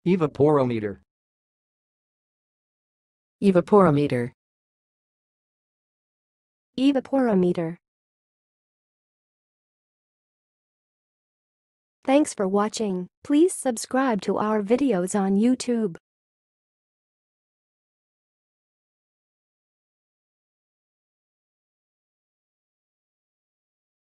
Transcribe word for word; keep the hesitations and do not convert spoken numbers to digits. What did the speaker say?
Evaporometer. Evaporometer. Evaporometer. Thanks for watching. Please subscribe to our videos on YouTube.